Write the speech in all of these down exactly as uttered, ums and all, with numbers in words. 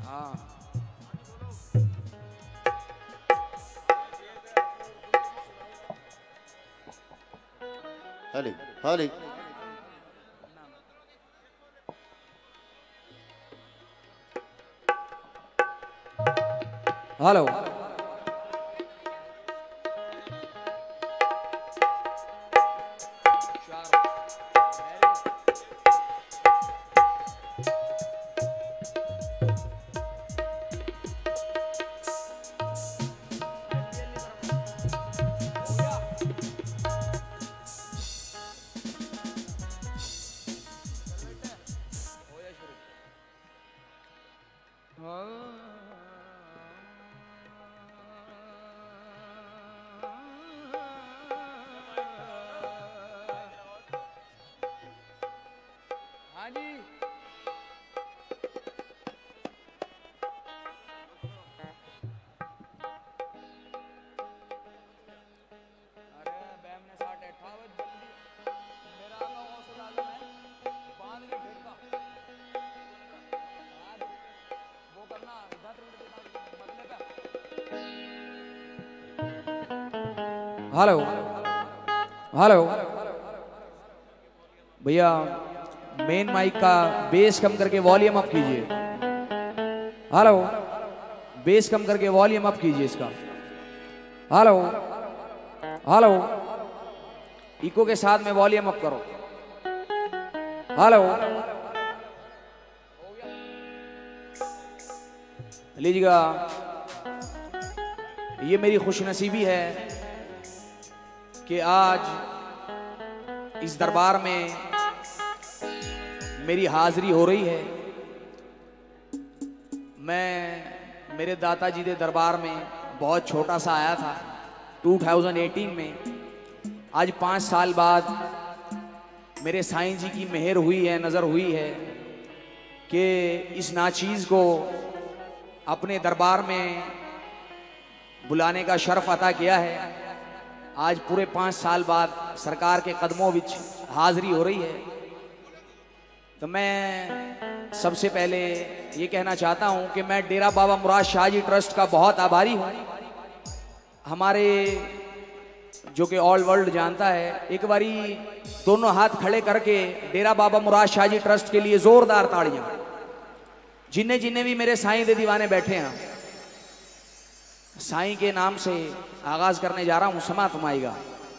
हाली हाली hello hello hello भैया मेन माइक का बेस कम करके वॉल्यूम अप कीजिए। हेलो बेस कम करके वॉल्यूम अप कीजिए इसका। हेलो हेलो इको के साथ में वॉल्यूम अप करो। हेलो लीजिएगा। ये मेरी खुशनसीबी है कि आज इस दरबार में मेरी हाजिरी हो रही है। मैं मेरे दाता जी के दरबार में बहुत छोटा सा आया था दो हज़ार अठारह में। आज पाँच साल बाद मेरे साईं जी की मेहर हुई है, नज़र हुई है कि इस नाचीज़ को अपने दरबार में बुलाने का शर्फ अता किया है। आज पूरे पाँच साल बाद सरकार के कदमों विच हाजिरी हो रही है। तो मैं सबसे पहले ये कहना चाहता हूँ कि मैं डेरा बाबा मुराद शाह जी ट्रस्ट का बहुत आभारी हूँ। हमारे जो कि ऑल वर्ल्ड जानता है, एक बारी दोनों हाथ खड़े करके डेरा बाबा मुराद शाह जी ट्रस्ट के लिए जोरदार ताड़ियां। जिन्हें जिन्हें भी मेरे साईं दे दीवाने बैठे हैं, साईं के नाम से आगाज करने जा रहा हूं। समा तुमाएगा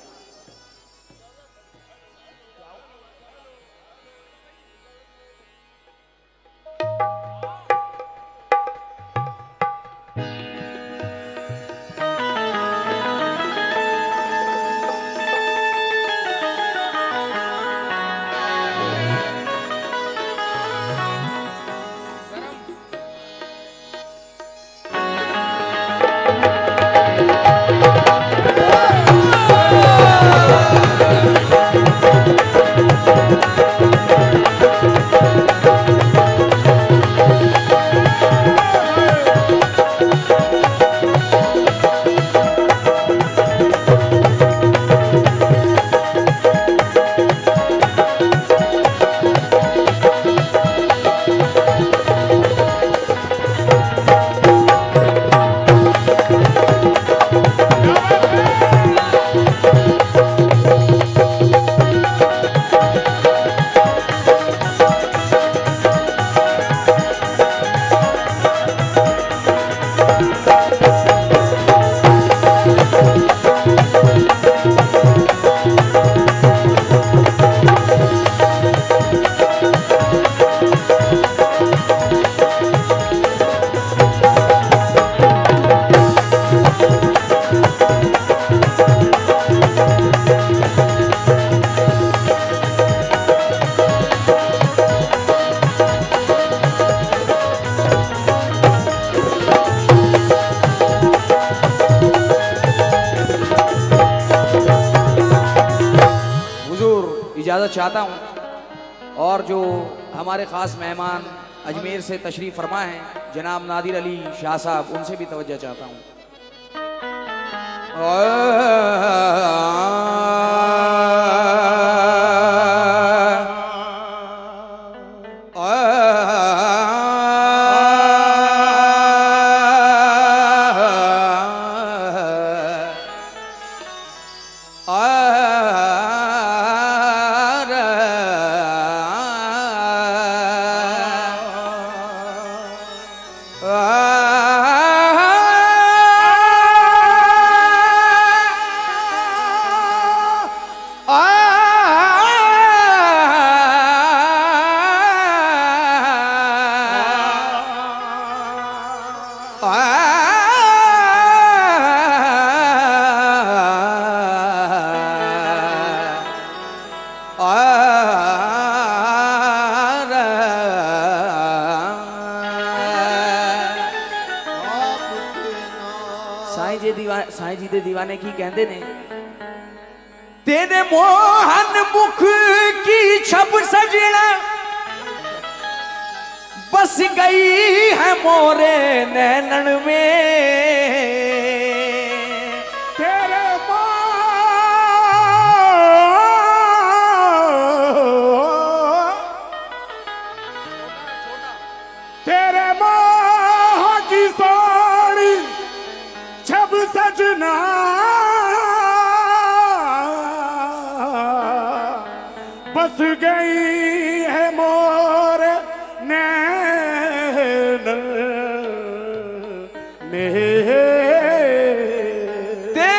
इजाज़त चाहता हूँ। और जो हमारे ख़ास मेहमान अजमेर से तशरीफ़ फरमा हैं जनाब नादिर अली शाह साहब, उनसे भी तवज्जो चाहता हूँ। साईं जी दीवा साईं जी दे दीवाने की कहते ने तेरे मोहन मुख की छब सजना बस गई है मोरे नैनन में तेरे तेरे मोह की साड़ी छब सजना बस गई है मोर नैन में ते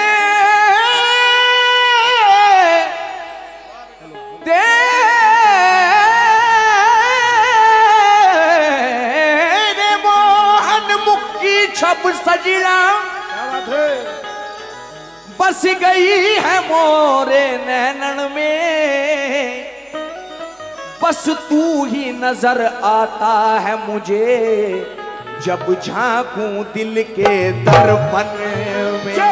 तेरे मोहन मुख की छब सजना बस गई है मोरे नैनन में बस तू ही नजर आता है मुझे जब झांकूं दिल के दर्पण में जब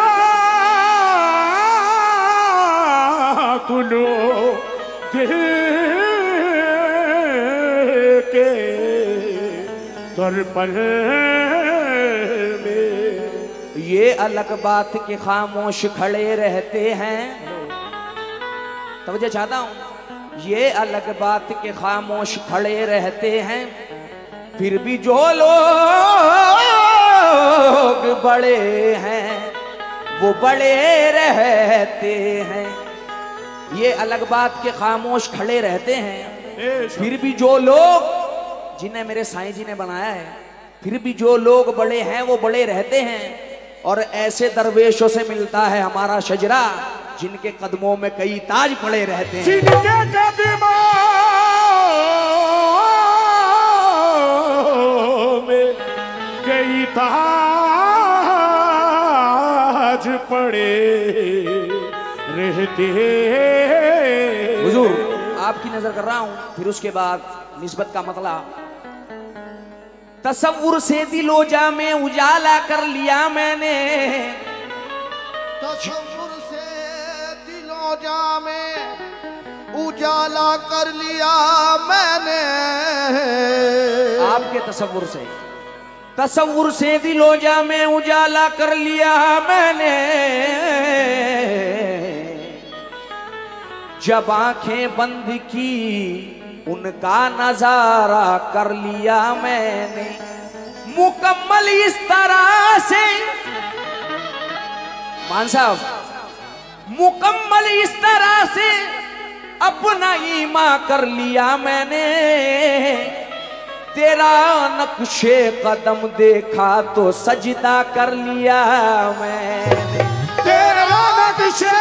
झांकूं दिल के दर्पण में ये अलग बात के खामोश खड़े रहते हैं तवज्जो चाहता हूं ये अलग बात के खामोश खड़े रहते हैं फिर भी जो लोग बड़े हैं वो बड़े रहते हैं ये अलग बात के खामोश खड़े रहते हैं फिर भी जो लोग जिन्हें मेरे साईं जी ने बनाया है फिर भी जो लोग बड़े हैं वो बड़े रहते हैं और ऐसे दरवेशों से मिलता है हमारा शजरा जिनके कदमों में कई ताज पड़े रहते हैं जिनके कदमों में कई ताज पड़े रहते हैं। हुजूर आपकी नजर कर रहा हूं फिर उसके बाद निस्बत का मतलब तसव्वुर से दिलोजा में उजाला कर लिया मैंने तसव्वुर से दिलोजा में उजाला कर लिया मैंने आपके तसव्वुर से तसव्वुर से दिलोजा में उजाला कर लिया मैंने जब आंखें बंद की उनका नजारा कर लिया मैंने मुकम्मल इस तरह से मान साहब मुकम्मल इस तरह से अपना ईमान कर लिया मैंने तेरा नक्शे कदम देखा तो सजदा कर लिया मैंने तेरा नक्शे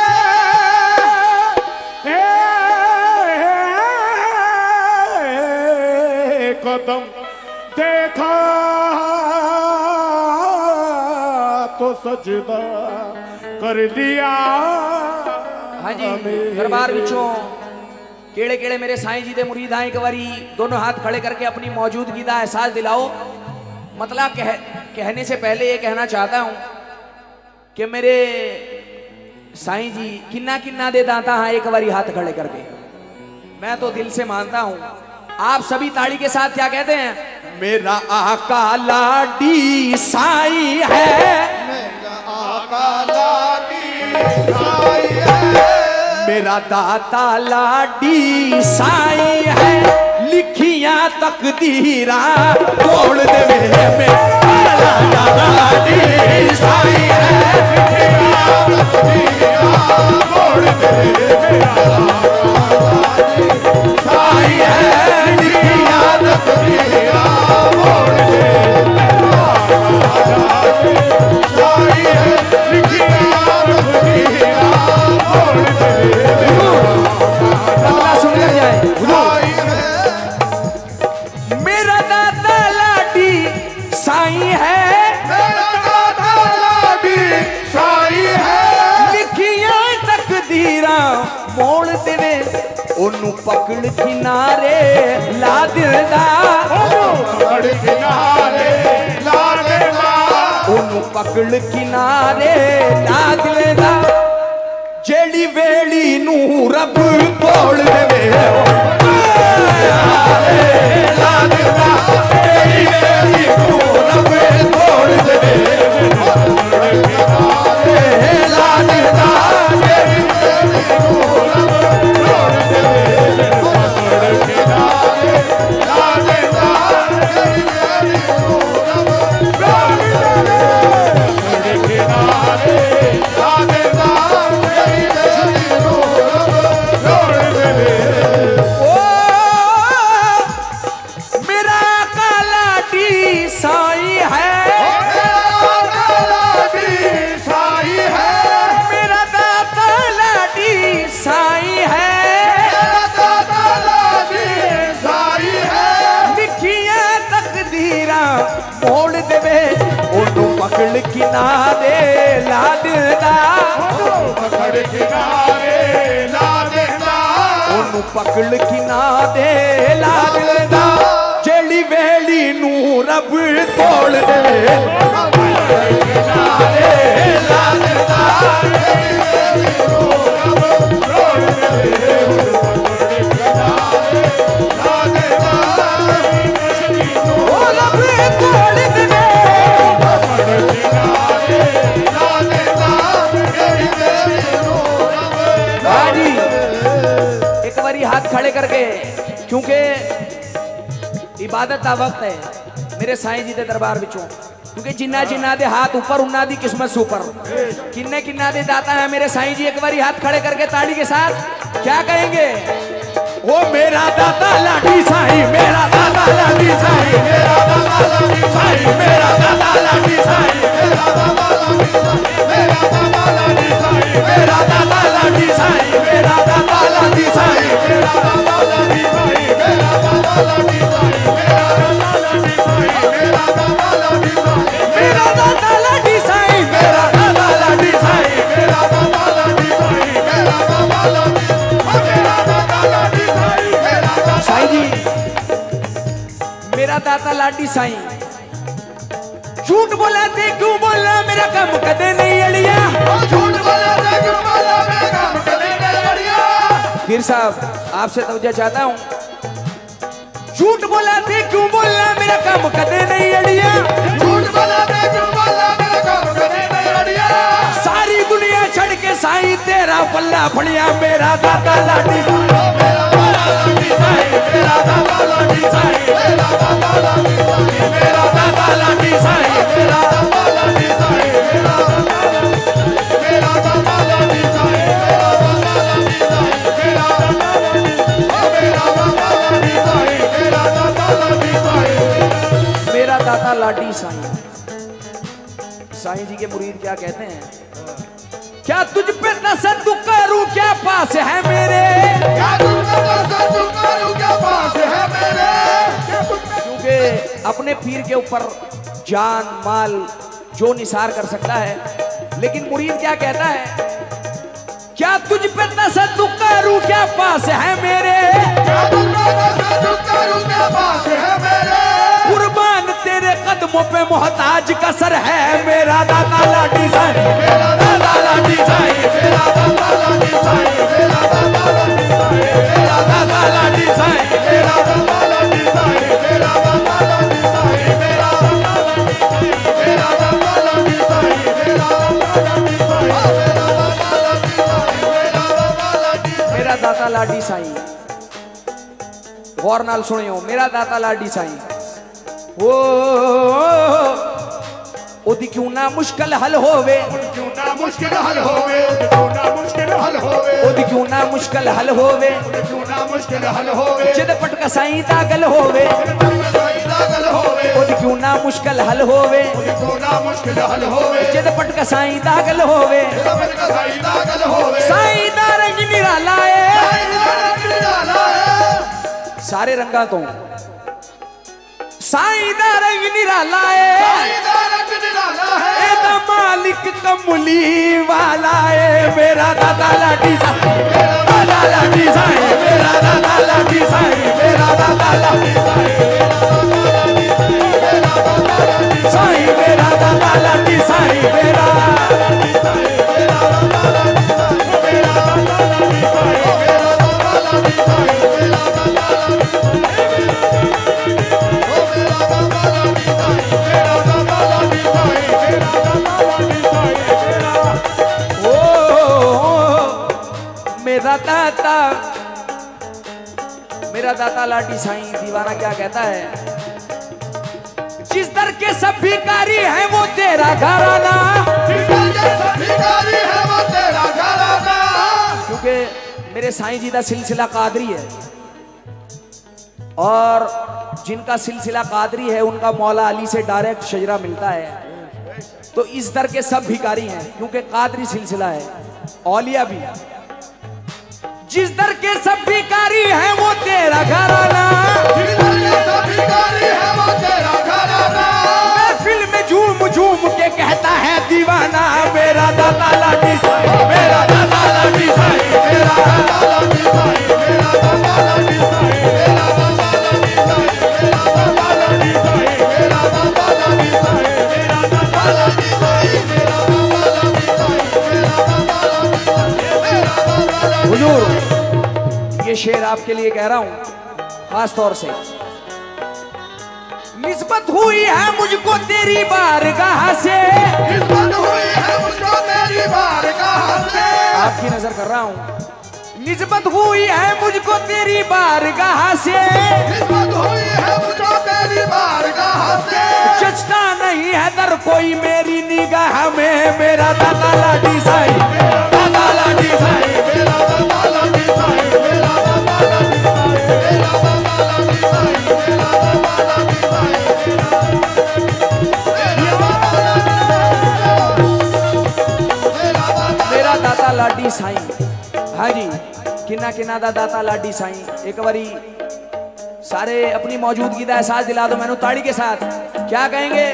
कदम देखा तो सजदा कर लिया। हाँ जी दरबार विचों केड़े केड़े मेरे साईं जी दे मुरीद आए एक बारी दोनों हाथ खड़े करके अपनी मौजूदगी का एहसास दिलाओ। मतलब कह, कहने से पहले ये कहना चाहता हूं कि मेरे साईं जी किन्ना किन्ना दे दाता हाँ एक बारी हाथ खड़े करके मैं तो दिल से मानता हूं। आप सभी ताड़ी के साथ क्या कहते हैं मेरा आका लाडी साईं है मेरा आका लाडी साईं है मेरा दाता लाडी साईं है लिखियां तकदीरा तोड़ दे मेरा दाता लाडी साईं है लिखियां तकदीरा तोड़ दे मेरा साईं है लिखियां तकदीरा तोड़ दे पकड़ किनारे ला दिलदा, पकड़ किनारे ला दिलदा, ओनू पकड़ किनारे ला दिलदा, जेड़ी वेली नू रब तोड़ देवे ला दिलदा, जेड़ी वेली नू रब तोड़ देवे ला दिलदा, जेड़ी वेली नू पकड़ किनारे ला दिलदा, पकड़ किनारे ला दिलदा, ओनू पकड़ किनारे ला दिलदा, जेड़ी वेली नू रब तोड़ देवे किनारे ला दिलदा, जेड़ी वेली नू रब तोड़ देवे ला दिलदा, ओ रब तोड़ देवे एक बारी हाथ खड़े करके, क्योंकि इबादत का वक्त है मेरे साईं जी के दरबार विचों, क्योंकि जिन्ना जिन्ना दे हाथ ऊपर उन्ना दी किस्मत सुपर, किन्ने किन्ना दे दाता है मेरे साईं जी। एक बारी हाथ खड़े करके ताड़ी के साथ क्या कहेंगे? ओ मेरा दाता लाडी साईं, मेरा दाता लाडी साईं, मेरा दाता लाडी साईं, मेरा दाता लाडी साईं, मेरा दाता लाडी साईं, मेरा दाता लाडी साईं, मेरा दाता लाडी साईं, मेरा दाता लाडी साईं, मेरा दाता लाडी साईं, मेरा दाता लाडी साईं, मेरा दाता लाडी साईं, मेरा दाता लाडी साईं, मेरा दाता लाडी साईं, मेरा दाता लाडी साईं, मेरा दाता लाडी साईं, मेरा दाता लाडी मेरा दाता लाडी साईं, मेरा दाता साईं जी, मेरा दाता लाडी साईं। झूठ बोला ते क्यों बोला, मेरा काम कदे नहीं अड़िया, झूठ बोला ते क्यों बोला, मेरा काम कदे नहीं अड़िया। पीर साहब आपसे तवज्जो चाहता हूँ, झूठ बोला ते क्यों बोला, मेरा काम कदे नहीं अड़िया, झूठ बोला ते क्यों बोला, मेरा काम कदे नहीं अड़िया। सारी दुनिया छड़ के साईं तेरा पल्ला फड़िया, मेरा दाता लाडी साईं, मेरा दाता लाडी साईं, मेरा दाता लाडी साईं, मेरा दाता लाडी साईं, मेरा दाता लाडी साईं, मेरा दाता लाडी साईं, मेरा दाता लाडी साईं, मेरा दाता लाडी साईं, मेरा दाता लाडी साईं, मेरा दाता लाडी साईं, मेरा दाता लाडी साईं, मेरा दाता लाडी साईं। साईं जी के मुरीद क्या कहते हैं? क्या तुझ पे तसद्दुक़ करूं, क्या पास है मेरे, क्या तुझ पे तसद्दुक़ करूं, क्या पास है मेरे। क्योंकि अपने पीर के ऊपर जान माल जो निसार कर सकता है, लेकिन मुरीद क्या कहता है? क्या तुझ पे तसद्दुक़ करूं, क्या पास है मेरे, क्या तुझ पे तसद्दुक़ करूं, क्या पास है मेरे। कुर्बान तेरे कदमों पे मोहताज कसर है, मेरा दाता लाडी साईं, मेरा दाता लाडी साईं, मेरा दाता लाडी साईं, मेरा दाता लाडी साईं, मेरा दाता लाडी साईं, मेरा दाता लाडी साईं, मेरा दाता लाडी साईं, मेरा दाता लाडी साईं, मेरा दाता लाडी साईं, मेरा दाता लाडी साईं, मेरा दाता लाडी साईं। गौर नाल सुनियो, मेरा दाता लाडी साईं। ओ ओदी क्यों ना मुश्किल हल होवे, क्यों ना मुश्किल हल होवे, क्यों ना मुश्किल हल होवे, ओदी क्यों ना मुश्किल हल होवे, क्यों ना मुश्किल हल होवे, जिद पटका साईं दागल होवे, ओदी क्यों ना मुश्किल हल होवे, क्यों ना मुश्किल हल होवे, जिद पटका साईं दागल होवे, साईं दा रंग निराला है, सारे रंगा तो साईं दा रंग निराला है, एदा मालिक कमली वाला है, मेरा दाता लाडी साईं, मेरा दाता लाडी साईं, मेरा मेरा दाता लाठी साईं, मेरा दाता लाठी साईं, मेरा दाता लाठी साईं, मेरा मेरा दाता, मेरा दाता लाठी साईं। दीवाना क्या कहता है? जिस दर के सब भिखारी हैं वो तेरा घराना, जिस दर के सब भिखारी हैं वो तेरा घराना। क्योंकि मेरे साईं जी का सिलसिला कादरी है और जिनका सिलसिला कादरी है उनका मौला अली से डायरेक्ट शजरा मिलता है। तो इस दर के सब भिखारी हैं क्योंकि कादरी सिलसिला है, औलिया भी। जिस दर के सब भिखारी हैं वो तेरा घराना, जिस दर के सब भिखारी हैं वो तेरा घराना। महफिल में झूम झूम के कहता है दीवाना, मेरा दाता लाठी साईं, मेरा दाता लाठी साईं, मेरा दाता लाठी साईं, मेरा दाता लाठी साईं, मेरा दाता लाठी साईं, मेरा दाता लाठी साईं, मेरा दाता लाठी साईं, मेरा दाता लाठी साईं, मेरा दाता लाठी साईं, मेरा दाता लाठी साईं, मेरा दाता लाठी। हुजूर, ये शेर आपके लिए कह रहा हूं खास तौर से। निस्बत हुई है मुझको तेरी बारगाह से, निस्बत हुई है मुझको तेरी बारगाह से। आपकी नजर कर रहा हूं। निस्बत हुई है मुझको तेरी बारगाह से, निस्बत हुई है मुझको तेरी बारगाह से। जचता नहीं है दर कोई मेरी निगाह में, मेरा दाता लाठी साईं, दाता लाठी साईं, मेरा दाता लाठी साईं, मेरा दाता लाठी साईं, मेरा दाता लाठी साईं, मेरा दाता लाठी साईं, मेरा दाता लाठी साईं। हाँ जी, किन्ना किन्ना दा दाता लाठी साईं। एक बारी सारे अपनी मौजूदगी का एहसास दिला दो मैनू ताड़ी के साथ। क्या कहेंगे?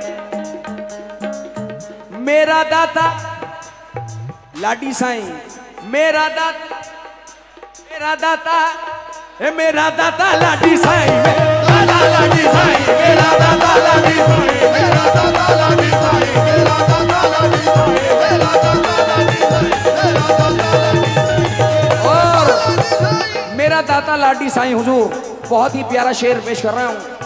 मेरा दाता लाठी साईं, मेरा दाता, मेरा दाता, ए मेरा दाता लाठी साईं, मेरा दाता लाठी साईं, मेरा दाता लाठी साईं, मेरा दाता लाठी साईं, मेरा दाता लाठी साईं, मेरा दाता लाठी साईं, मेरा दाता लाठी साईं। और मेरा दाता लाठी साईं हुजूर बहुत ही प्यारा शेर पेश कर रहा हूं।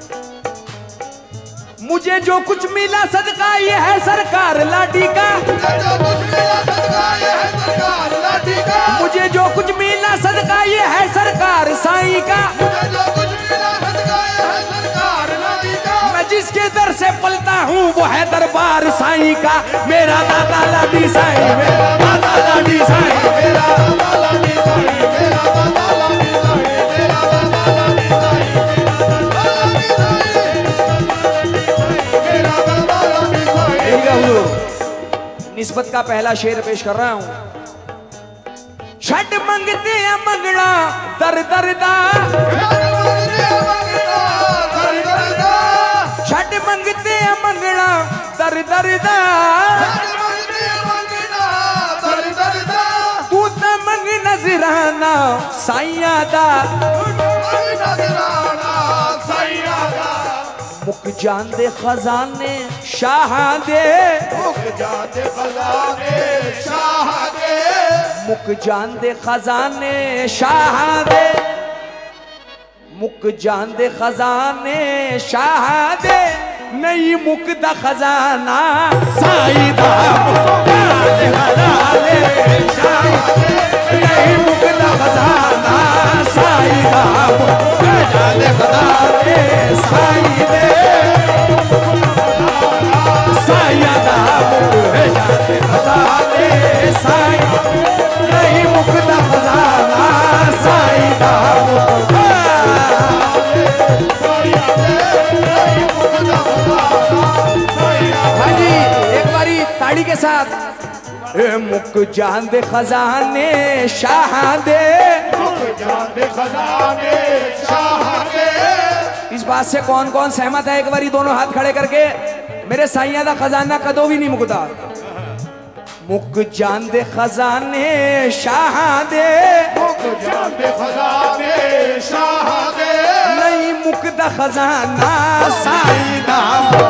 मुझे जो कुछ मिला सदका ये है सरकार लाठी का, मुझे जो कुछ मिला सदका ये है सरकार लाठी का। मुझे जो कुछ मिला सदका ये है सरकार साईं का, मुझे जो कुछ मिला सदका ये है सरकार लाठी का। मैं जिसके दर से पलता हूँ वो है दरबार साईं का, मेरा दाता लाठी साईं, मेरा दाता लाठी साईं, मेरा दाता लाठी साईं, मेरा दाता लाठी साईं, मेरा दाता लाठी साईं, मेरा दाता लाठी साईं। ठीक है हुजूर, निस्बत का पहला शेर पेश कर रहा हूँ। छठ मंगते हैं मंगना दर दरदा, छठ मंगते हैं मंगना दर दरदा। तू तो मंग नजराना साईया दा, मुक जान दे खजाने शाह दे, मुक जान दे खजाने शाह दे, मुक जान दे खजाने शाह दे, मुक जान दे खजाने शाह दे। नहीं मुकदा खजाना साईं दा, मुक जान दे खजाने शाह दे, नहीं मुकदा खजाना साईं दा, मुक जान दे खजाने साईं दे, साईं दा मुक जान दे खजाने साईं, नहीं मुकदा खजाना साईं दा, मुक हाँ जी एक बारी ताड़ी के साथ। ए मुक जान दे खजाने शाह दे, मुक जान दे खजाने शाह दे। इस बात से कौन कौन सहमत है? एक बारी दोनों हाथ खड़े करके। मेरे साईया दा खजाना कदों भी नहीं मुकदा, मुक जांदे खजाने शाह दे, मुक जांदे खजाने शाह दे, नहीं मुकदा खजाना साईं दा।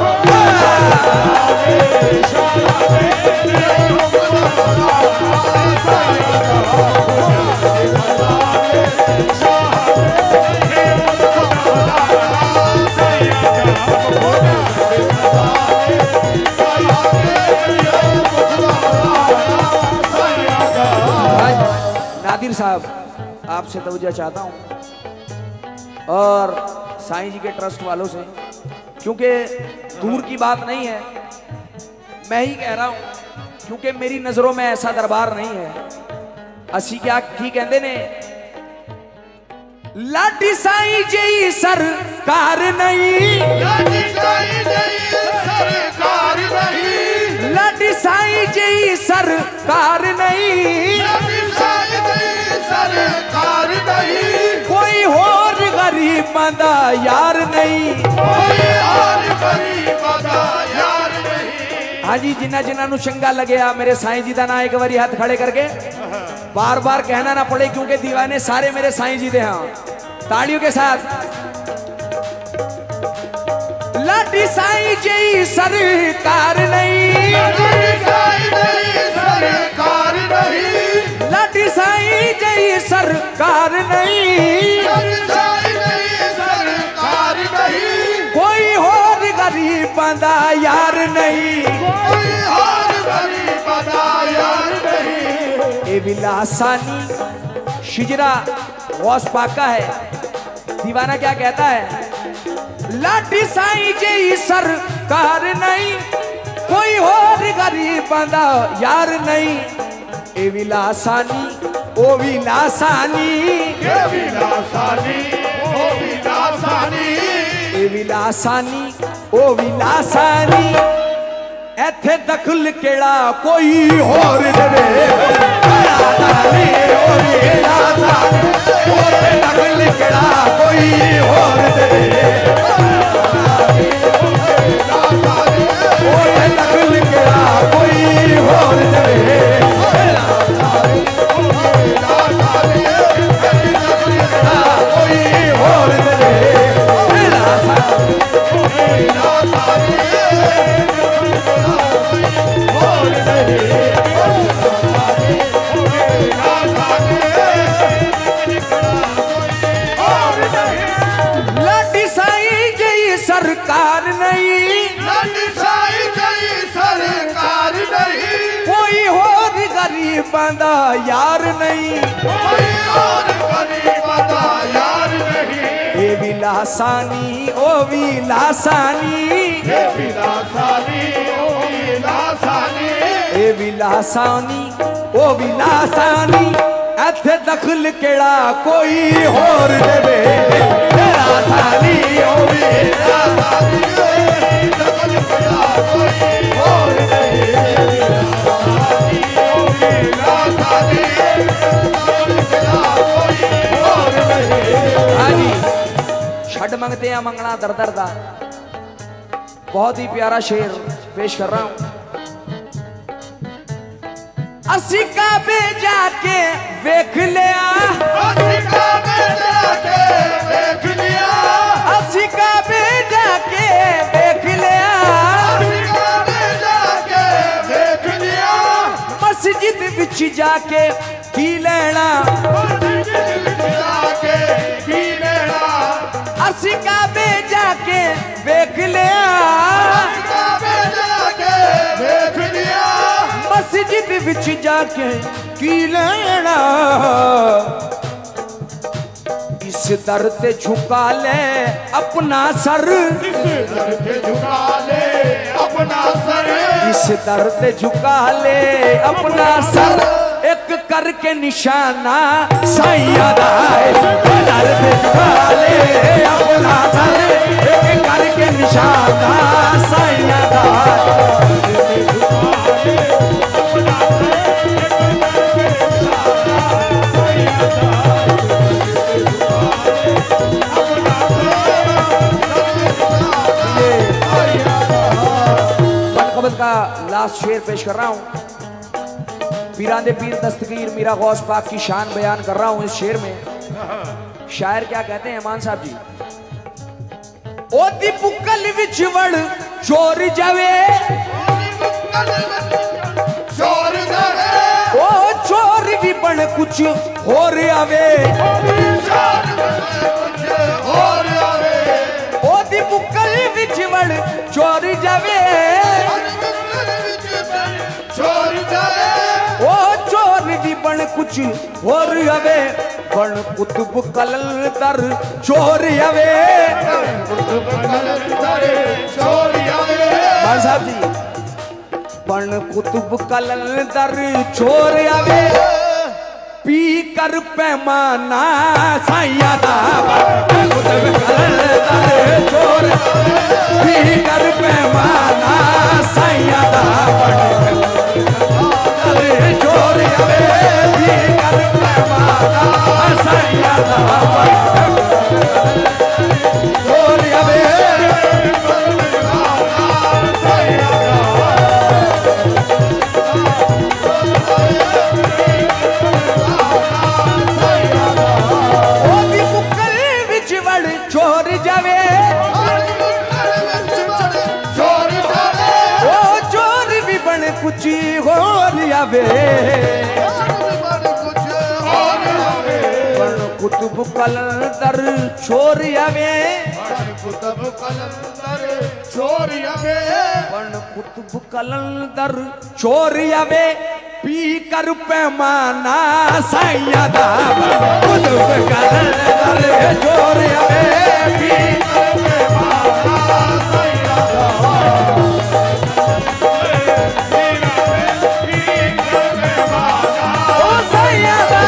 नादिर साहब, आपसे तवज्जो चाहता हूँ और साईं जी के ट्रस्ट वालों से, क्योंकि दूर की बात नहीं है, मैं ही कह रहा हूँ, क्योंकि मेरी नजरों में ऐसा दरबार नहीं है। असी क्या की कहते ने, लाडी साईं जी सरकार नहीं, लाडी साईं जी सरकार नहीं, लाडी साईं जी सरकार नहीं, लाडी साईं जी सरकार नहीं, कोई और गरीब दा यार नहीं, कोई और गरीब दा यार नहीं। हाँ जी, जिन्ना जिन्ना नु चंगा लगया मेरे साईं जी दा ना एक बारी हाथ खड़े करके बार बार कहना ना पड़े, क्योंकि दीवाने सारे मेरे साईं जी दे। हाँ, तालियों के साथ। लाडी साईं जी सरकार नहीं, लाडी साईं जी सरकार नहीं, लाडी साईं जी सरकार नहीं, लाडी साईं जी सरकार नहीं, कोई और गरीब दा यार नहीं, कोई और गरीब दा यार नहीं। ए विलासानी शिजरा गौस पाका है। दीवाना क्या कहता है, लाडी साईं जी सरकार नहीं, कोई और गरीब दा यार नहीं। ए विलासानी ओ विलासानी, ये विलासानी ओ विलासानी, ए विलासानी ओ विलासानी, एथे दखल केड़ा कोई होर देवे, विलासानी ओ विलासानी, ओथे दखल केड़ा कोई होर देवे, ओथे दखल केड़ा कोई होर देवे, कोई होर देवे, लाडी साईं जी सरकार नहीं, लाडी साईं जी सरकार नहीं, कोई और गरीब दा यार नहीं, कोई और गरीब दा यार नहीं। ए विलासानी ओ विलासानी, ये विलासानी ओ विलासानी, ए विलासानी ओ विलासानी, एथे दखल केड़ा कोई होर देवे, विलासानी ओ विलासानी, दखल केड़ा कोई और नहीं, विलासानी ओ विलासानी, दखल केड़ा कोई और नहीं। हाँ जी, छड़ मंगते हैं मंगना दर दर दा। बहुत ही प्यारा शेर पेश कर रहा हूं। असी काबे जाके वेख लिया, असी काबे जाके देख लिया, असी काबे जाके वेख लिया, असी काबे जाके देख लिया, मस्जिद विच जाके की लेना, मस्जिद विच जाके की लेना, असी काबे जाके वेख लिया, असी काबे जाके देख लिया, मस्जिद विच जाके की लेना, इस दर ते झुका ले अपना सर, इस दर पे झुका ले अपना सर, इस दर ते झुका ले अपना सर, एक करके निशाना साईं दा, इस दर ते झुका ले अपना सर, एक करके निशाना साईं दा, का लास्ट शेर पेश कर रहा हूं। पीरां दे पीर दस्तगीर मीरा गौस पाक की शान बयान कर रहा हूं इस शेर में। शायर क्या कहते हैं मान साहब जी, ओ दी बुकल विच वड़ चोर जावे, चोर जावे, ओ चोर भी बन कुछ होर आवे, और आवे, ओ दी बुकल विच वड़ चोर जावे, चोर जावे, ओ चोर भी बन कुछ होर आवे, बन कुतुब कलंदर चोर आवे। चोर आवे, मान साहब जी, बन कुतुब कलंदर चोर आवे, पी कर पैमाना साइया दा, कुतुब कलंदर चोर, पी कर पैमाना साइया दा, चोर आवे, पी कर पैमाना साइया दा, चोर आवे। चोर जावे, चोर जावे, ओ चोर भी बन कुछ होर आवे, कुछ और आवे, बन कुतुब कलंदर चोर आवे, कुतुब कलंदर चोर आवे, बन कुतुब कलंदर चोर आवे, पी कर पैमाना साइया दा, कुतुब कलंदर चोर आवे, पी कर पैमाना साइया दा, ओ साइया दा,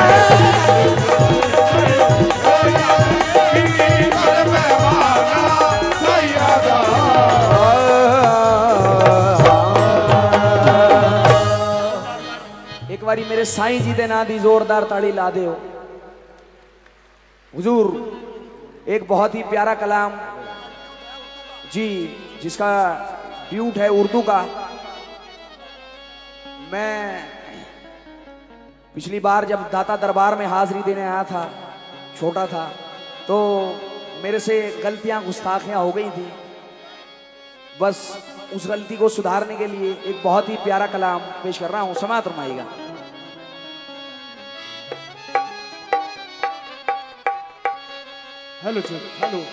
एक बारी मेरे साईं जी दे नां दी जोरदार ताड़ी ला दे हो। हुजूर एक बहुत ही प्यारा कलाम जी जिसका ड्यूट है उर्दू का। मैं पिछली बार जब दाता दरबार में हाजिरी देने आया था, छोटा था, तो मेरे से गलतियां गुस्ताखियां हो गई थी। बस उस गलती को सुधारने के लिए एक बहुत ही प्यारा कलाम पेश कर रहा हूं, समाअत फरमाइएगा। Hello sir, hello.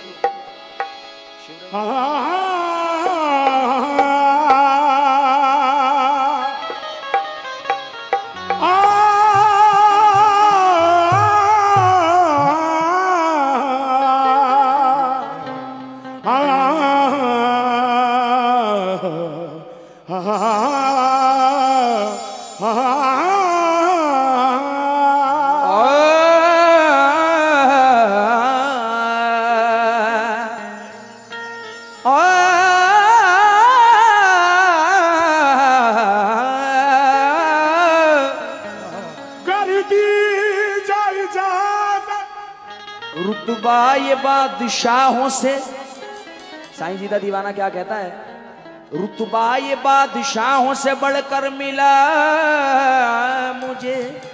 रुतबा ये बादशाहों से, साईं जी दा दीवाना क्या कहता है, रुतबा ये बादशाहों से बढ़कर मिला मुझे,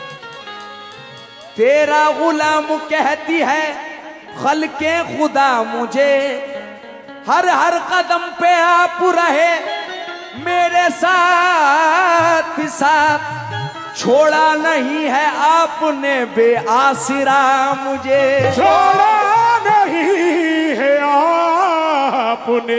तेरा गुलाम कहती है खल्के खुदा मुझे, हर हर कदम पे आप रहे मेरे साथ साथ, छोड़ा नहीं है आपने बेआसरा मुझे, छोड़ा नहीं है आपने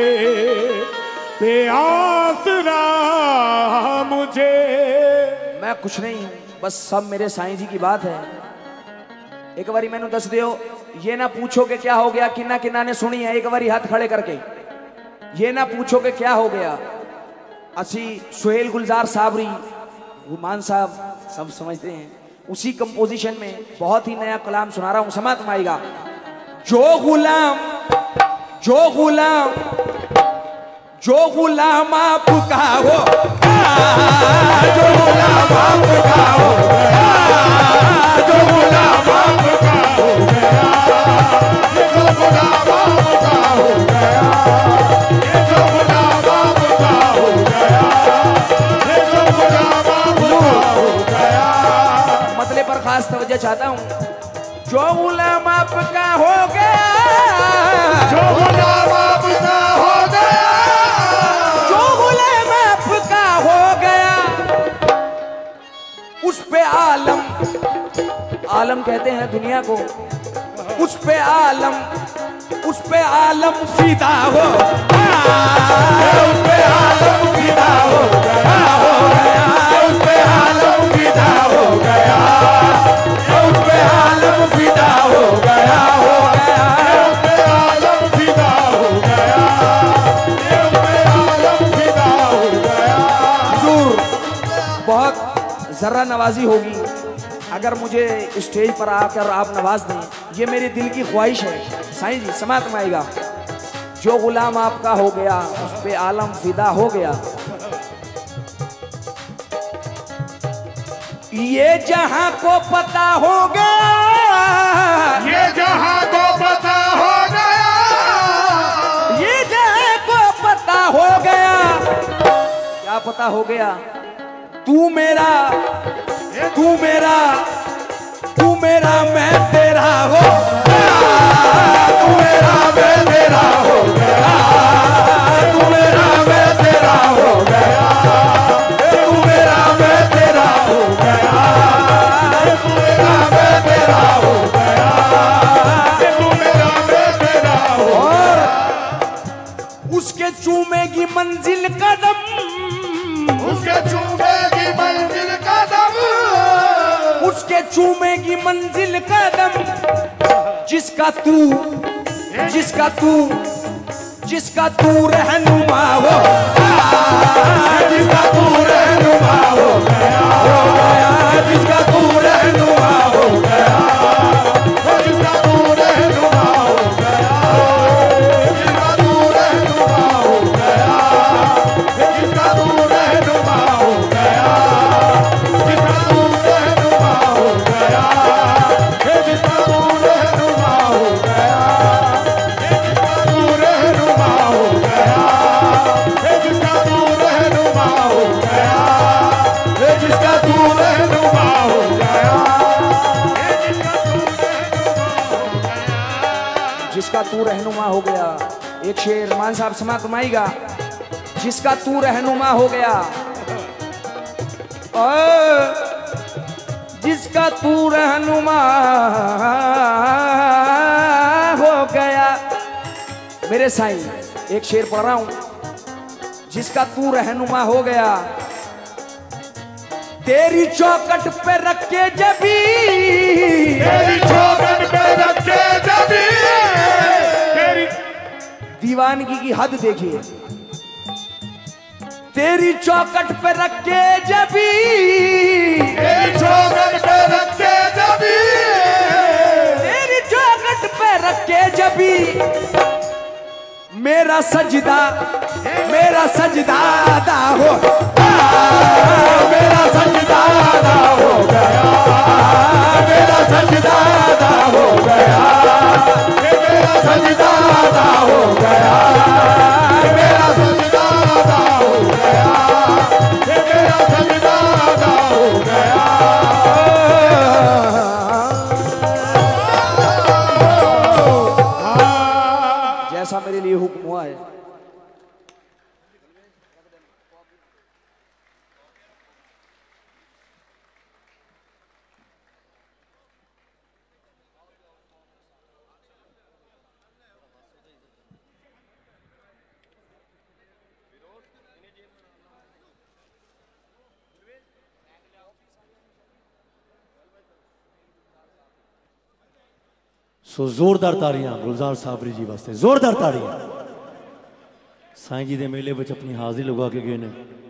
बेआसरा मुझे। मैं कुछ नहीं हूं, बस सब मेरे साईं जी की बात है। एक बारी मैंने दस दियो, ये ना पूछो कि क्या हो गया, किन्ना किन्ना ने सुनी है, एक बारी हाथ खड़े करके ये ना पूछो कि क्या हो गया। असी सुहेल गुलजार साबरी, गुमान साहब सब समझते हैं, उसी कंपोजिशन में बहुत ही नया कलाम सुना रहा हूं, समाअत फरमाइएगा। जो गुलाम जो गुलाम जो गुलाम आपका हो, जो गुलाम आपका हो, जो गुलाम आपका हो गया, जो गुलाम आपका हो गया, जो गुलाम आपका हो गया, जो गुलाम आपका हो चाहता हूँ, जो गुलाम आपका हो गया, जो गुलाम आपका हो गया, जो गुलाम आपका हो गया, उस पे आलम, आलम कहते हैं दुनिया को, उस पे आलम, उस पे आलम फिदा हो, उस पे आलम फिदा हो गया, उस पे आलम फिदा हो गया, उस पे आलम फिदा हो गया, हो गया, उस पे आलम फिदा हो गया, उस पे आलम फिदा हो गया। हुजूर बहुत जर्रा नवाजी होगी अगर मुझे स्टेज पर आकर आप नवाज दें, ये मेरी दिल की ख्वाहिश है। साईं जी समात में आएगा, जो गुलाम आपका हो गया, उस पे आलम फिदा हो गया। ये जहां को पता हो गया, ये जहां को पता हो गया, ये जहां को पता हो गया, क्या पता हो गया, तू मेरा, तू मेरा, तू मेरा मैं तेरा हो, तू मेरा मैं तेरा हो गया, तू मेरा मैं तेरा हो गया, तू मेरा मैं तेरा हो गया, तू मेरा मैं तेरा हो गया, तू मेरा मैं तेरा हो गया। और उसके चूमेगी मंजिल कदम, उसके चूमेगी मंजिल कदम, उसके चूमेगी मंजिल कदम, जिसका तू, जिसका तू, जिसका तू रहनुमा हो, जिसका तू रहनुमा हो गया, हो गया, जिसका तू रहनुमा हो गया, जिसका तू रहनुमा हो गया, जिसका तू रहनुमा हो गया, जिसका तू रहनुमा हो गया, जिसका तू रहनुमा हो गया, जिसका तू रहनुमा हो गया, जिसका तू रहनुमा हो गया, जिसका तू रहनुमा हो गया, जिसका तू रहनुमा हो गया, जिसका तू रहनुमा हो गया। एक शेर मान साहब समात फरमाइएगा, जिसका तू रहनुमा हो गया, और जिसका तू रहनुमा हो गया। मेरे साईं एक शेर पढ़ रहा हूं, जिसका तू रहनुमा हो गया, तेरी चौकट पे रख के जबी, तेरी चौखट पे रखे जबी, तेरी दीवानगी की हद देखिए, तेरी चौकट पे रख के जबी, तेरी चौखट पे रखे जबी, तेरी चौकट पे रख के जबी, मेरा सजदा, मेरा सजदा अदा हो, मेरा सजदा अदा हो गया, मेरा सजदा अदा हो गया, मेरा सजदा अदा हो गया, मेरा सजदा अदा हो गया, मेरा सजदा अदा हो गया। जैसा मेरे लिए हुक्म हुआ है। सो जोरदार ताड़ियां गुलजार साबरी जी वास्ते, जोरदार ताड़ियां। साईं जी दे मेले विच अपनी हाजिरी लगा के गए ने।